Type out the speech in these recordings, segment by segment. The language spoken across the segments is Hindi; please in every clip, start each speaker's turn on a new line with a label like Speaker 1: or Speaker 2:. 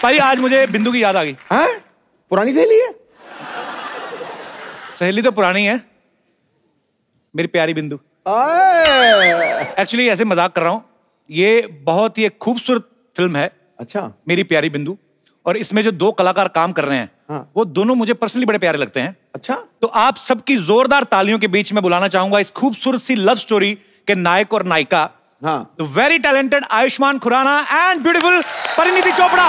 Speaker 1: भाई आज मुझे बिंदु की याद आ गई।
Speaker 2: हैं? पुरानी सहेली है?
Speaker 1: सहेली तो पुरानी है, मेरी प्यारी बिंदु। एक्चुअली ऐसे मजाक कर रहा हूँ, ये बहुत ही एक खूबसूरत फिल्म है।
Speaker 2: अच्छा।
Speaker 1: मेरी प्यारी बिंदु, और इसमें जो दो कलाकार काम कर रहे हैं, हाँ। वो दोनों मुझे पर्सनली बड़े प्यारे लगते हैं।
Speaker 2: अच्छा।
Speaker 1: तो आप सबकी जोरदार तालियों के बीच में बुलाना चाहूंगा इस खूबसूरत सी लव स्टोरी के नायक और नायिका, हाँ। तो very talented Ayushmann Khurrana and beautiful Parineeti Chopra.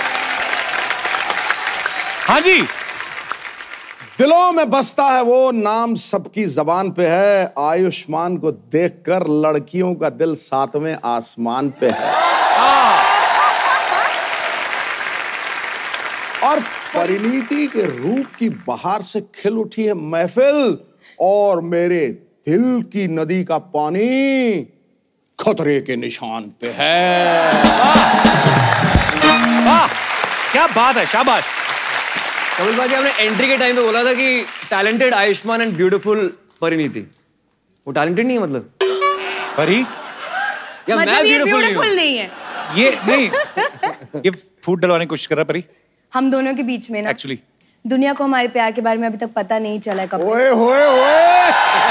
Speaker 1: हाँ जी।
Speaker 2: दिलों में बसता है वो नाम, सबकी जबान पे है। आयुष्मान को देखकर लड़कियों का दिल सातवें आसमान पे है। और परिणीति के रूप की बहार से खिल उठी है महफिल, और मेरे दिल की नदी का पानी खतरे के निशान पे है।
Speaker 1: वाह, क्या बात है, शाबाश।
Speaker 3: कपिल भाई, आपने एंट्री के टाइम पे बोला था कि talented Ayushmann and beautiful Parineeti. वो टैलेंटेड नहीं है मतलब?
Speaker 1: परी?
Speaker 3: या
Speaker 4: मतलब
Speaker 3: मैं
Speaker 4: ये
Speaker 3: ब्यूटीफुल
Speaker 4: नहीं है?
Speaker 1: ये नहीं, ये फूट डलवाने की कोशिश कर रहा है परी।
Speaker 4: हम दोनों के बीच में ना
Speaker 1: एक्चुअली
Speaker 4: दुनिया को हमारे प्यार के बारे में अभी तक पता नहीं चला है। कपिल,
Speaker 2: ओए होए होए।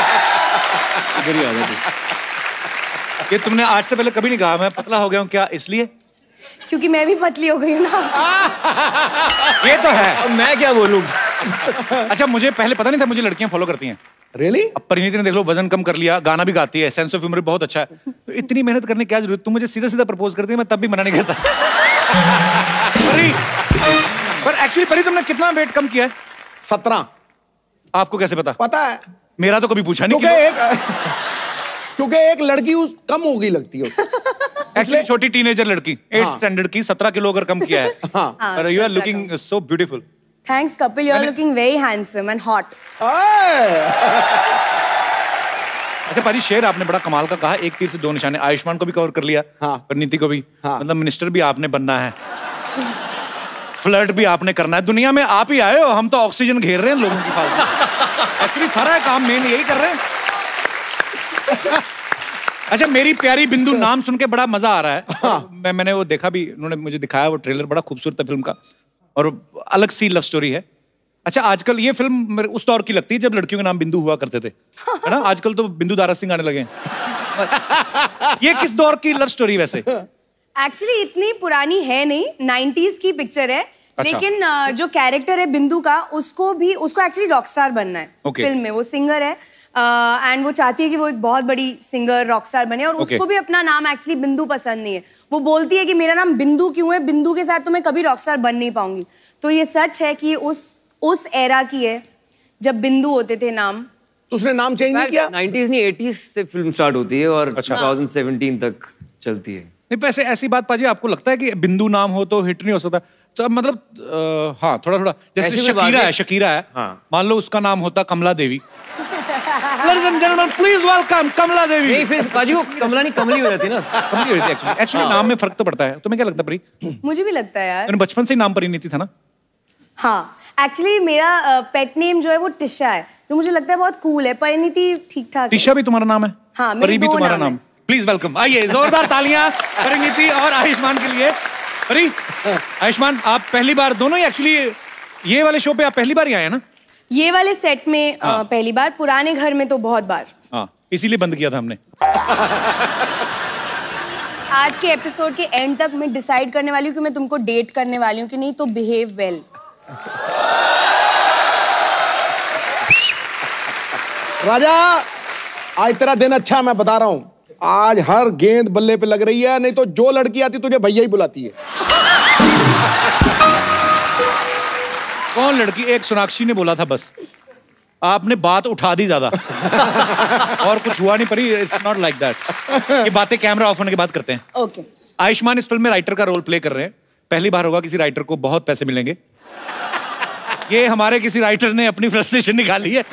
Speaker 1: ये तुमने आज से पहले कभी नहीं कहा मैं पतला हो गया हूँ क्या? इसलिए
Speaker 4: क्योंकि मैं भी पतली हो गई हूँ ना।
Speaker 1: ये तो है।
Speaker 3: अब मैं क्या बोलूं?
Speaker 1: अच्छा, मुझे पहले पता नहीं था मुझे लड़कियां फॉलो करती हैं।
Speaker 2: रियली?
Speaker 1: अब परिणीति ने देख लो वजन कम कर लिया, गाना भी गाती है, सेंस ऑफ ह्यूमर बहुत अच्छा है, तो इतनी मेहनत करने की क्या जरूरत? तुम मुझे सीधा सीधा प्रपोज करती है, मैं तब भी मना नहीं करता। परी, पर एक्चुअली परी तुमने कितना वेट कम किया है?
Speaker 2: 17।
Speaker 1: आपको कैसे पता?
Speaker 2: पता है,
Speaker 1: मेरा तो कभी पूछा नहीं।
Speaker 2: क्योंकि एक लड़की कम हो गई लगती है।
Speaker 1: एक्चुअली छोटी टीनेजर लड़की 8th स्टैंडर्ड की 17 किलो अगर कम किया है।
Speaker 2: हाँ।
Speaker 1: You are looking so beautiful.
Speaker 4: Thanks Kapil, you are looking very handsome and hot.
Speaker 1: अच्छा परी, शेर आपने बड़ा कमाल का कहा, एक तीर से दो निशाने। आयुष्मान को भी कवर कर लिया, परिणीति को भी, मतलब मिनिस्टर भी आपने बनना है, फ्लर्ट भी आपने करना है। दुनिया में आप ही आए हो, हम तो ऑक्सीजन घेर रहे हैं लोगों की फालतू। एक्चुअली सारा काम मेन यही कर रहे हैं। अच्छा, मेरी प्यारी बिंदु नाम सुन के बड़ा मजा आ रहा है। मैंने वो देखा भी, उन्होंने मुझे दिखाया वो ट्रेलर, बड़ा खूबसूरत है फिल्म का, और अलग सी लव स्टोरी है। अच्छा, आजकल ये फिल्म उस दौर की लगती है जब लड़कियों के नाम बिंदु हुआ करते थे, है ना? आजकल तो बिंदु दारा सिंह आने लगे हैं। ये किस दौर की लव स्टोरी वैसे?
Speaker 4: एक्चुअली इतनी पुरानी है नहीं, 90s की पिक्चर है। अच्छा। लेकिन जो कैरेक्टर है बिंदु का, उसको एक्चुअली रॉकस्टार बनना है। फिल्म में वो सिंगर है, एंड वो चाहती है कि वो एक बहुत बड़ी सिंगर रॉकस्टार बने, और उसको भी अपना नाम एक्चुअली बिंदु पसंद नहीं है। वो बोलती है कि मेरा नाम बिंदु क्यों है, बिंदु के साथ तो मैं कभी रॉकस्टार बन नहीं पाऊंगी। तो ये सच है कि उस एरा की है जब बिंदु होते थे नाम।
Speaker 2: तो उसने नाम चेंज नहीं किया?
Speaker 3: 90s नहीं 80s से फिल्म स्टार्ट होती है और 2017 तक चलती है।
Speaker 1: नहीं, वैसे ऐसी बात पाजी, आपको लगता है कि बिंदु नाम हो तो हिट नहीं हो सकता? तो मतलब हाँ, थोड़ा थोड़ा जैसे शकीरा है, मान लो उसका नाम होता कमला देवी। Ladies and gentlemen, please welcome कमला देवी।
Speaker 3: नहीं, फिर पाजी वो कमला नहीं कमली हो जाती ना।
Speaker 1: कमली हो जाती है एक्चुअली। नाम में फर्क तो पड़ता है। तुम्हें क्या लगता है परी?
Speaker 4: मुझे भी लगता है यार।
Speaker 1: बचपन से ही नाम परिणीति था ना?
Speaker 4: हाँ, एक्चुअली मेरा पेट नेम जो है वो टिशा है, जो मुझे लगता है बहुत कूल है। परिणीति ठीक ठाक है।
Speaker 1: टिशा भी तुम्हारा नाम है?
Speaker 4: हाँ,
Speaker 1: परी भी तुम्हारा नाम। प्लीज वेलकम, आइए जोरदार तालियां परिणीति और आयुष्मान के लिए। परी, आयुष्मान, आप पहली बार, दोनों ही एक्चुअली ये वाले शो पे आप पहली बार ही आए हैं ना?
Speaker 4: ये वाले सेट में पहली बार, पुराने घर में तो बहुत बार।
Speaker 1: हाँ, इसीलिए बंद किया था हमने।
Speaker 4: आज के एपिसोड के एंड तक मैं डिसाइड करने वाली हूँ कि मैं तुमको डेट करने वाली हूँ कि नहीं, तो बिहेव वेल।
Speaker 2: राजा, आज तेरा दिन अच्छा है, मैं बता रहा हूँ। आज हर गेंद बल्ले पे लग रही है, नहीं तो जो लड़की आती तुझे भैया ही बुलाती है।
Speaker 1: कौन लड़की? एक सोनाक्षी ने बोला था बस, आपने बात उठा दी ज्यादा। और कुछ हुआ नहीं परी, इट्स नॉट लाइक दैट। ये बातें कैमरा ऑफ होने के बाद करते हैं।
Speaker 4: ओके।
Speaker 1: आयुष्मान इस फिल्म में राइटर का रोल प्ले कर रहे हैं। पहली बार होगा किसी राइटर को बहुत पैसे मिलेंगे। ये हमारे किसी राइटर ने अपनी फ्रस्ट्रेशन निकाली है।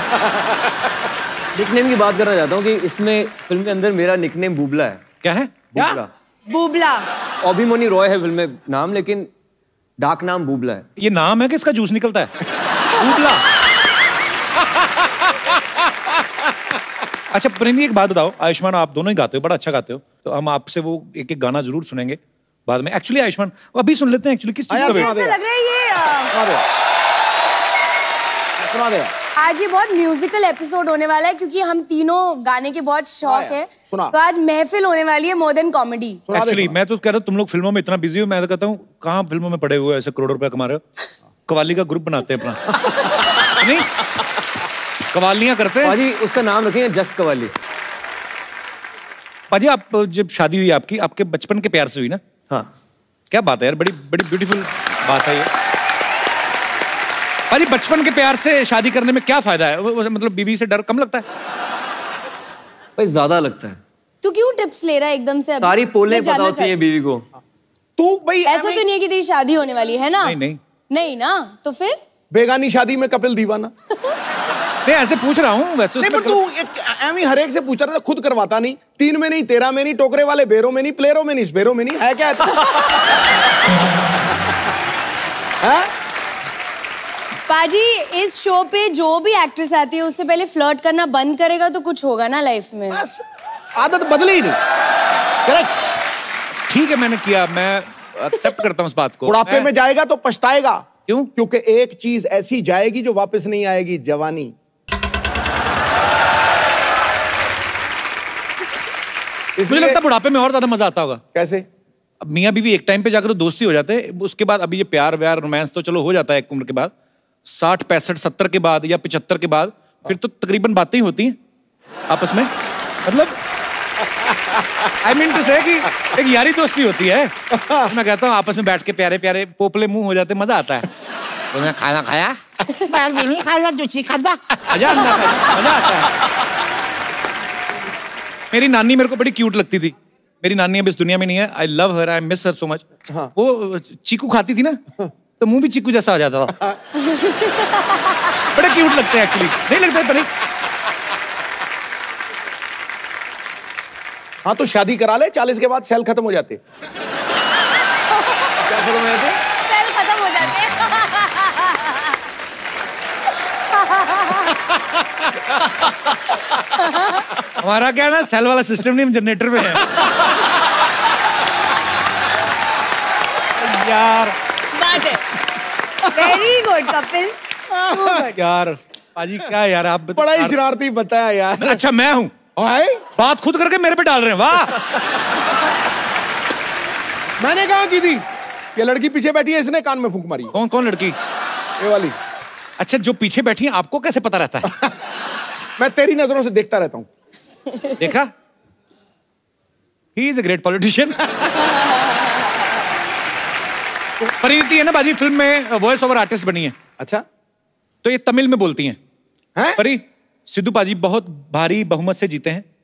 Speaker 3: निकनेम की बात करना चाहता हूँ कि इसमें फिल्म के अंदर मेरा निकनेम बूबला है।
Speaker 1: क्या है?
Speaker 3: बूबला।
Speaker 4: बूबला।
Speaker 3: अभिमन्यु रॉय है फिल्म में नाम, लेकिन डाक नाम बूबला है।
Speaker 1: ये नाम है कि इसका जूस निकलता है? बूबला। अच्छा परिणीति, एक बात बताओ, आयुष्मान आप दोनों ही गाते हो, बड़ा अच्छा गाते हो, तो हम आपसे वो एक एक गाना जरूर सुनेंगे। बाद में। एक्चुअली आयुष्मान अभी सुन लेते हैं एक्चुअली किस चीज का
Speaker 4: ऐसा लग रहा है ये
Speaker 2: सुना दे।
Speaker 4: आज ये बहुत म्यूजिकल एपिसोड होने वाला है क्योंकि हम तीनों गाने के बहुत शौक है। तो आज महफिल होने वाली है मोर देन कॉमेडी।
Speaker 1: एक्चुअली मैं तो कह रहा हूँ तुम लोग फिल्मों में इतना बिजी हो, मैं तो कहता हूँ कहाँ फिल्मों में पड़े हुए ऐसे करोड़ों रुपया कमा रहे हो। कवाली का ग्रुप बनाते हैं अपना। नहीं कवालियां करते हैं
Speaker 3: पाजी, उसका नाम रखेंगे जस्ट कवाली।
Speaker 1: पाजी आप जब शादी हुई आपकी, आपके बचपन के प्यार से हुई ना?
Speaker 3: हाँ।
Speaker 1: क्या बात है यार, बड़ी बड़ी ब्यूटीफुल बात है ये। पाजी बचपन के प्यार से शादी करने में क्या फायदा है? मतलब बीवी से डर कम लगता है?
Speaker 3: भाई ज्यादा लगता है।
Speaker 4: तू क्यों टिप्स ले रहा है एकदम से?
Speaker 3: सारी पोलें पता होती हैं बीवी को।
Speaker 2: तू भाई
Speaker 4: ऐसा तो नहीं है कि तेरी शादी होने वाली है ना?
Speaker 1: नहीं
Speaker 4: ना तो फिर
Speaker 2: बेगानी शादी में कपिल दीवाना।
Speaker 1: नहीं ऐसे पूछ रहा हूँ वैसे।
Speaker 2: नहीं पर तू हर एक से पूछ रहा था, खुद करवाता नहीं। 3 में नहीं, 13 में नहीं, टोकरे वाले बेरों में नहीं, प्लेयरों में नहीं, स्पेरों में नहीं, है क्या? है?
Speaker 4: पाजी इस शो पे जो भी एक्ट्रेस आती है उससे पहले फ्लर्ट करना बंद करेगा तो कुछ होगा ना लाइफ में।
Speaker 2: बस आदत बदली ही नहीं। करेक्ट।
Speaker 1: ठीक है मैंने किया, मैं एक्सेप्ट करता हूँ उस बात को।
Speaker 2: बुढ़ापे में जाएगा तो पछताएगा।
Speaker 1: क्यों?
Speaker 2: क्योंकि एक चीज ऐसी जाएगी जो वापस नहीं आएगी, जवानी।
Speaker 1: मुझे लगता है बुढ़ापे में और ज्यादा मजा आता होगा।
Speaker 2: कैसे?
Speaker 1: अब मियाँ बीवी एक टाइम पे जाकर तो दोस्ती हो जाते हैं, उसके बाद अभी ये प्यार व्यार रोमांस तो चलो हो जाता है एक उम्र के बाद। 60, 65, 70 के बाद या 75 के बाद फिर तो तकरीबन बातें ही होती हैं आपस में। मतलब आई मीन टू से कि एक यारी दोस्ती होती है। मैं कहता हूँ आपस में बैठ के प्यारे प्यारे पोपले मुंह हो जाते, मजा आता है। तो खाना खाया मजा आता है। मेरी नानी मेरे को बड़ी क्यूट लगती थी। मेरी नानी अब इस दुनिया में नहीं है। I love her, I miss her so much. वो चीकू खाती थी ना तो मुंह भी चीकू जैसा आ जाता था। बड़े क्यूट लगते हैं एक्चुअली, नहीं लगते? पर
Speaker 2: हाँ तो शादी करा ले, 40 के बाद सेल खत्म हो जाते।
Speaker 3: क्या खत्म हो जाते?
Speaker 4: सेल खत्म हो जाते।
Speaker 1: हमारा क्या है ना, सेल वाला सिस्टम नहीं, हम जनरेटर में है। यार
Speaker 4: बात है। वेरी गुड कपिल,
Speaker 1: यार पाजी क्या यार आप
Speaker 2: बड़ा ही शरारती बताया यार।
Speaker 1: अच्छा मैं हूँ, बात खुद करके मेरे पे डाल रहे हैं। वाह।
Speaker 2: मैंने कहा की थी ये लड़की पीछे बैठी है, इसने कान में फूंक मारी।
Speaker 1: कौन कौन लड़की?
Speaker 2: ये वाली।
Speaker 1: अच्छा जो पीछे बैठी है आपको कैसे पता रहता है?
Speaker 2: मैं तेरी नजरों से देखता रहता हूँ।
Speaker 1: देखा? He is a great politician. Parineeti है ना बाजी फिल्म में वॉइस ओवर आर्टिस्ट बनी है।
Speaker 2: अच्छा
Speaker 1: तो ये तमिल में बोलती हैं।
Speaker 2: हैं?
Speaker 1: परी सिद्धू पाजी बहुत भारी बहुमत से जीते हैं,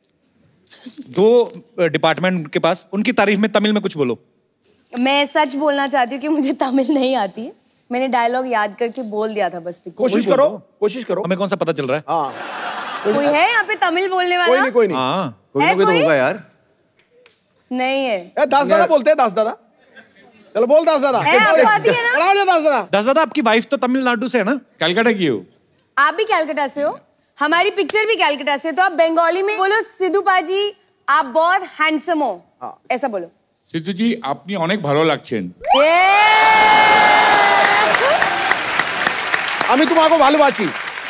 Speaker 1: 2 डिपार्टमेंट उनके पास। उनकी तारीफ में तमिल में कुछ बोलो।
Speaker 4: मैं सच बोलना चाहती हूँ कि मुझे तमिल नहीं आती है। मैंने डायलॉग याद करके बोल दिया था बस।
Speaker 2: कोशिश करो, कोशिश करो।
Speaker 1: हमें कौन सा पता चल रहा है?
Speaker 2: हाँ
Speaker 4: कोई है यहाँ पे तमिल बोलने वाला?
Speaker 2: कोई नहीं।
Speaker 1: हाँ
Speaker 3: कोई तो होगा यार।
Speaker 4: नहीं है।
Speaker 2: दास दादा बोलते हैं, दास दादा। चलो बोल दास दादा।
Speaker 4: आपको आती है ना?
Speaker 2: दास दादा।
Speaker 1: दास दादा आपकी वाइफ तो तमिलनाडु से है ना?
Speaker 5: कलकत्ता की हो?
Speaker 4: आप भी कैलकाटा से हो, हमारी पिक्चर भी कैलकाटा से। तो आप बंगाली में बोलो, सिद्धू पाजी आप बहुत हैंडसम हो। ऐसा बोलो।
Speaker 5: सिद्धू जी আপনি অনেক ভালো লাগছেন।
Speaker 2: আমি তোমাকে ভালোবাসি।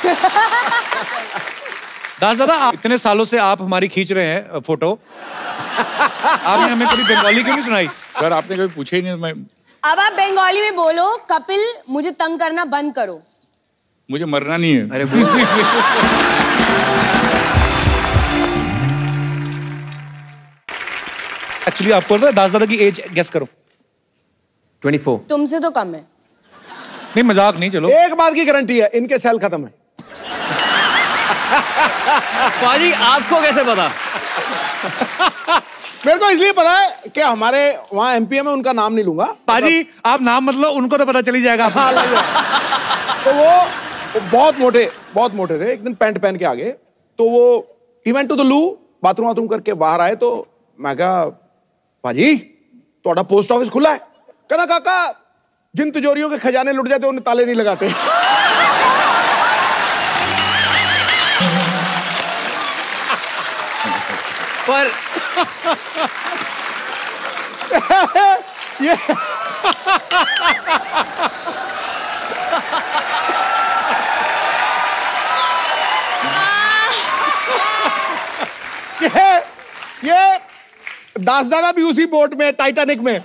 Speaker 1: दास दादा आप इतने सालों से आप हमारी खींच रहे हैं फोटो, आपने हमें कभी बंगाली क्यों नहीं सुनाई?
Speaker 5: सर आपने कभी पूछा ही नहीं। मैं
Speaker 4: अब आप बंगाली में बोलो, कपिल मुझे तंग करना बंद करो।
Speaker 5: मुझे मरना नहीं है।
Speaker 3: अरे
Speaker 1: एक्चुअली आपको पता है दास दादा की एज गेस करो।
Speaker 3: 24।
Speaker 4: तुमसे तो कम है।
Speaker 1: नहीं मजाक नहीं, चलो
Speaker 2: एक बात की गारंटी है, इनके सेल खत्म है।
Speaker 3: पाजी आपको कैसे पता?
Speaker 2: मेरे को इसलिए पता है कि हमारे वहाँ एमपीए में उनका नाम नहीं लूंगा।
Speaker 1: पाजी आप नाम मत लो, उनको तो पता चली जाएगा।
Speaker 2: तो वो बहुत मोटे थे। एक दिन पैंट पहन के आ गए, तो वो he went to the loo, bathroom करके बाहर आए। तो मैं कहा पाजी थोड़ा पोस्ट ऑफिस खुला है? कहना काका जिन तिजोरियों के खजाने लुट जाते उन्हें ताले नहीं लगाते।
Speaker 3: पर
Speaker 2: ये दासदादा भी उसी बोट में, टाइटैनिक में।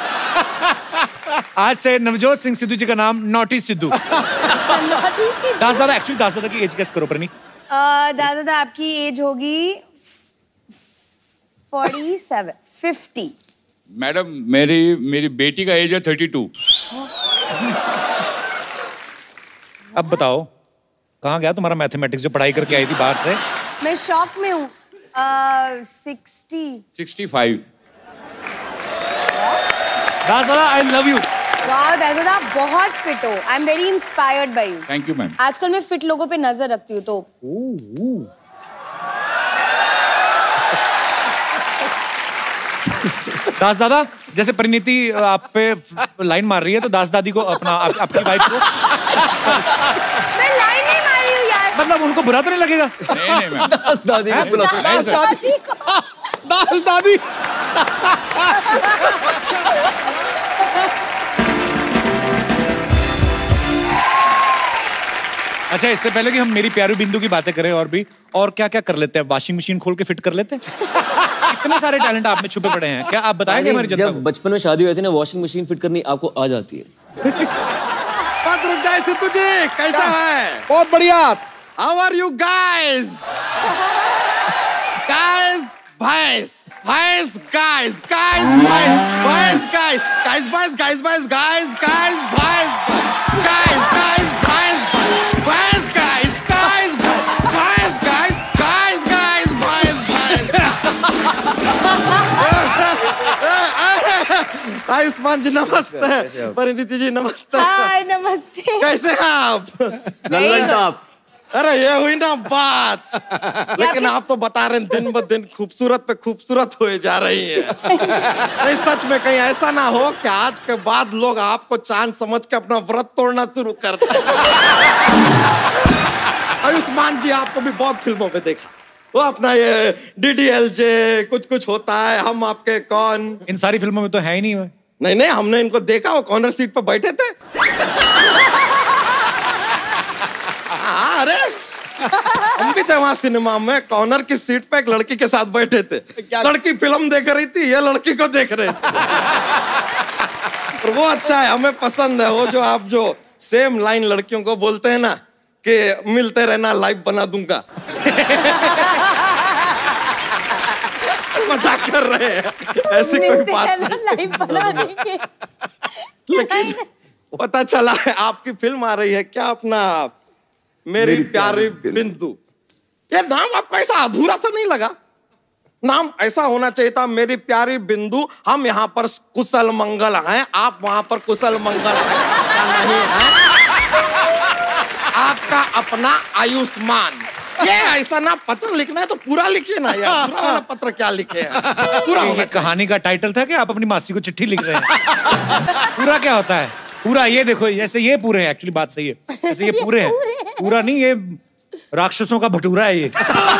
Speaker 1: आज से नवजोत सिंह सिद्धू जी का नाम नॉटी सिद्धू। दासदादा, एक्चुअली दासदादा की एज गेस करो प्रनी।
Speaker 4: दादा आपकी एज होगी 47, 50।
Speaker 5: मैडम मेरी बेटी का एज है 32।
Speaker 1: अब बताओ कहाँ गया तुम्हारा मैथमेटिक्स जो पढ़ाई करके आई थी बाहर से?
Speaker 4: मैं शॉक में हूँ।
Speaker 5: 65।
Speaker 1: Dasdada I love you.
Speaker 4: वाह दादा बहुत फिट हो। I am very inspired by you.
Speaker 5: Thank you ma'am.
Speaker 4: आजकल मैं फिट लोगों पे नजर रखती हूँ तो।
Speaker 1: दासदादा जैसे परिणीति आप पे लाइन मार रही है तो दासदादी को अपना आपकी वाइफ को।
Speaker 4: मैं लाइन नहीं मार रही हूँ यार।
Speaker 1: मतलब उनको बुरा तो नहीं लगेगा?
Speaker 5: नहीं मैम।
Speaker 3: दादी
Speaker 2: दासदादी।
Speaker 1: अच्छा, इससे पहले कि हम मेरी प्यारी बिंदु की बातें करें और क्या क्या कर लेते हैं? वॉशिंग मशीन खोल के फिट कर लेते हैं? इतने सारे टैलेंट आप में छुपे पड़े हैं, क्या आप बताएंगे हमारी जनता को?
Speaker 3: जब बचपन में शादी हुई थी ना, वॉशिंग मशीन फिट करनी आपको आ जाती है।
Speaker 2: रुक जाए सिद्धू जी, कैसा है? बहुत बढ़िया। How are you guys? Guys भैंस, भैंस गाइस, गाइस भैंस, भैंस गाइस, गाइस भैंस, गाइस भैंस, गाइस गाइस भैंस, गाइस गाइस भैंस, भैंस गाइस, गाइस भैंस, गाइस गाइस गाइस भैंस, भैंस। आयुष्मान जी नमस्ते। परिणीति जी नमस्ते।
Speaker 4: हाय नमस्ते।
Speaker 2: कैसे हैं आप?
Speaker 3: लल्लन टॉप।
Speaker 2: अरे ये हुई ना बात। लेकिन आप तो बता रहे हैं दिन ब दिन खूबसूरत पे खूबसूरत हुए जा रही है। नहीं सच में कहीं ऐसा ना हो कि आज के बाद लोग आपको चांद समझ के अपना व्रत तोड़ना शुरू कर दें। आयुष्मान जी आपको भी बहुत फिल्मों में देखा, वो अपना ये DDLJ कुछ कुछ होता है, हम आपके कौन,
Speaker 1: इन सारी फिल्मों में तो है ही नहीं है।
Speaker 2: नहीं हमने इनको देखा, वो कॉर्नर सीट पर बैठे थे। अरे हम भी थे वहां सिनेमा में, कॉर्नर की सीट पे एक लड़की के साथ बैठे थे। लड़की फिल्म देख रही थी, ये लड़की को देख रहे थे। और वो अच्छा है, हमें पसंद है वो जो आप जो सेम लाइन लड़कियों को बोलते हैं ना कि मिलते रहना लाइफ बना दूंगा। मजाक कर रहे हैं, ऐसी कोई बात नहीं। लेकिन पता चला है आपकी फिल्म आ रही है, क्या अपना मेरी प्यारी बिंदु। ये नाम आपका ऐसा अधूरा सा नहीं लगा? नाम ऐसा होना चाहिए था, मेरी प्यारी बिंदु, हम यहाँ पर कुशल मंगल हैं, आप वहां पर कुशल मंगल नहीं है। आपका अपना आयुष्मान। ये ऐसा ना पत्र लिखना है तो पूरा लिखिए ना यार। पूरा वाला पत्र क्या लिखे हैं? पूरा होगा।
Speaker 1: कहानी का टाइटल था कि आप अपनी मासी को चिट्ठी लिख रहे हैं। पूरा क्या होता है? पूरा ये देखो, जैसे ये पूरे हैं, एक्चुअली बात सही है, जैसे ये पूरे हैं। पूरा नहीं, ये राक्षसों का भटूरा है ये।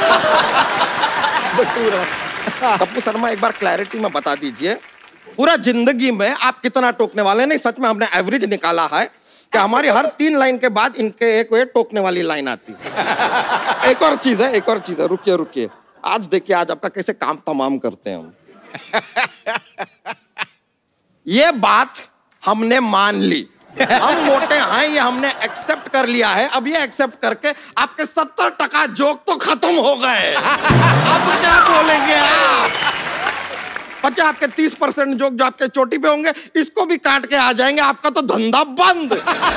Speaker 2: भटूरा। कपिल शर्मा एक बार क्लैरिटी में बता दीजिए, पूरा जिंदगी में आप कितना टोकने वाले? नहीं सच में हमने एवरेज निकाला है कि हमारी हर 3 लाइन के बाद इनके एक वे टोकने वाली लाइन आती है। एक और चीज है, रुकिए। आज देखिए, आज आपका कैसे काम तमाम करते हैं हम। ये बात हमने मान ली, हम मोटे हैं, ये हमने एक्सेप्ट कर लिया है। अब ये एक्सेप्ट करके आपके 70% जोक तो खत्म हो गए। अब क्या बोलेंगे आप? बच्चा आपके 30% जोक जो आपके चोटी पे होंगे, इसको भी काट के आ जाएंगे, आपका तो धंधा बंद।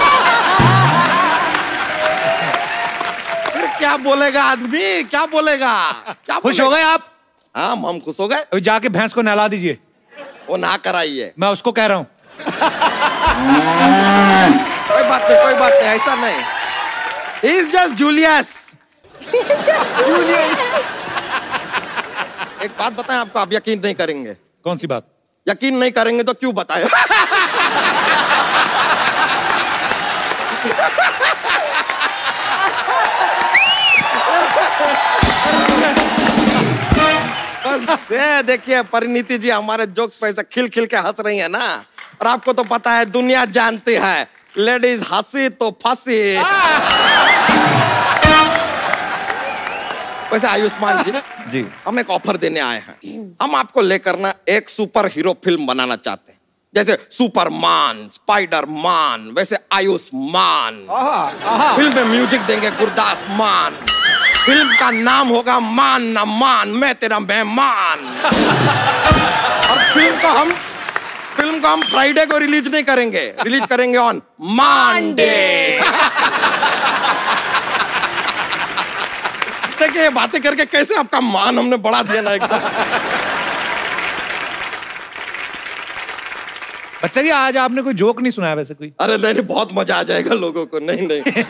Speaker 2: फिर क्या बोलेगा आदमी? क्या बोलेगा? क्या
Speaker 1: खुश हो गए आप?
Speaker 2: हाँ हम खुश हो गए।
Speaker 1: अभी जाके भैंस को नहला दीजिए।
Speaker 2: वो ना कराइए।
Speaker 1: मैं उसको कह रहा हूँ।
Speaker 2: कोई बात नहीं, ऐसा नहीं। He is just Julius. एक बात बताएं आपको, आप यकीन नहीं करेंगे।
Speaker 1: कौन सी बात?
Speaker 2: यकीन नहीं करेंगे तो क्यों बताएं? बस देखिए परिणीति जी हमारे जोक्स पे ऐसा खिल खिल के हंस रही है ना,
Speaker 6: और आपको तो पता है, दुनिया जानती है, लेडीज हंसी तो फंसी। वैसे आयुष्मान जी, हम एक ऑफर देने आए हैं। हम आपको लेकर ना एक सुपर हीरो फिल्म बनाना चाहते हैं, जैसे सुपरमान, स्पाइडरमैन, वैसे आयुष्मान। फिल्म में म्यूजिक देंगे गुरदास मान। फिल्म का नाम होगा मान न मान, मैं तेरा मेहमान। और फिल्म को हम फ्राइडे को रिलीज नहीं करेंगे, रिलीज करेंगे ऑन मंडे। देखिए ये बातें करके कैसे आपका मान हमने बढ़ा दिया ना एकदम।
Speaker 1: बच्चा जी, आज आपने कोई जोक नहीं सुनाया वैसे कोई?
Speaker 6: अरे नहीं, बहुत मजा आ जाएगा लोगों को। नहीं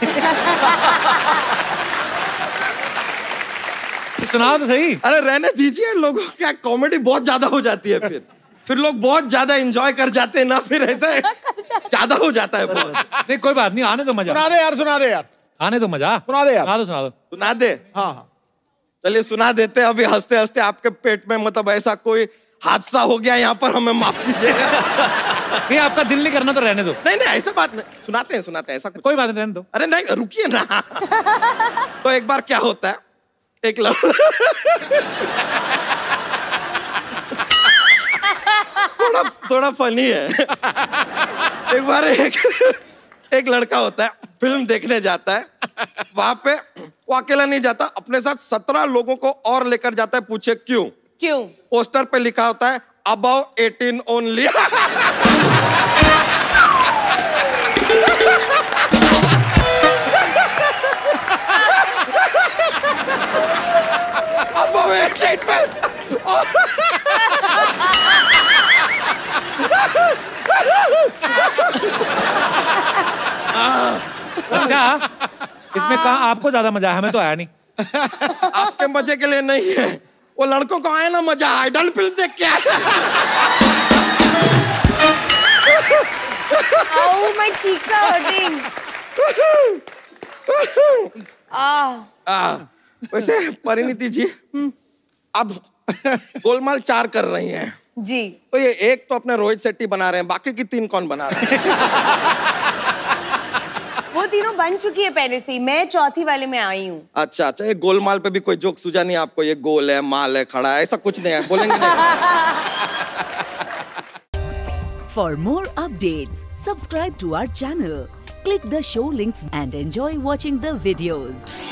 Speaker 1: सुनाओ तो सही।
Speaker 6: अरे रहने दीजिए, लोगों क्या कॉमेडी बहुत ज्यादा हो जाती है, फिर लोग बहुत ज्यादा एंजॉय कर जाते हैं ना, फिर ऐसे ज्यादा हो जाता है बहुत।
Speaker 1: नहीं कोई बात नहीं, आने दो मजा।
Speaker 2: सुना दे यार,
Speaker 1: आने दो मजा।
Speaker 2: सुना दे यार।
Speaker 6: सुना दे। हाँ चलिए सुना देते। अभी हंसते हंसते आपके पेट में मतलब ऐसा कोई हादसा हो गया यहाँ पर, हमें माफ कीजिएगा।
Speaker 1: नहीं आपका दिल नहीं करना तो रहने दो।
Speaker 6: नहीं ऐसा बात नहीं, सुनाते हैं ऐसा कुछ।
Speaker 1: कोई बात नहीं, रहने दो।
Speaker 6: अरे नहीं रुकिए ना। तो एक बार क्या होता है, एक थोड़ा फनी है। एक बार एक लड़का होता है, फिल्म देखने जाता है। वहां पे वो अकेला नहीं जाता, अपने साथ 17 लोगों को और लेकर जाता है। पूछे क्यों? पोस्टर पे लिखा होता है अबव 18 ओनली। अबव 18 पे।
Speaker 1: अच्छा, इसमें कहा आपको ज्यादा मजा है, हमें तो आया नहीं।
Speaker 6: आपके मजे के लिए नहीं है, वो लड़कों को आया ना मजा, आइडल फिल्म देख के आया।
Speaker 4: Oh, my cheeks are hurting.
Speaker 6: वैसे परिणीति जी, अब गोलमाल 4 कर रही हैं
Speaker 4: जी,
Speaker 6: तो ये एक तो अपने रोहित शेट्टी बना रहे हैं, बाकी की 3 कौन बना रहे हैं?
Speaker 4: वो तीनों बन चुकी है पहले से ही, मैं चौथी वाले में आई हूँ।
Speaker 6: अच्छा, ये गोलमाल पे भी कोई जोक सूझा नहीं आपको? ये गोल है, माल है, खड़ा है, ऐसा कुछ नहीं है, बोलेंगे नहीं।
Speaker 7: For more updates, subscribe to our channel, click the show links and enjoy watching the videos.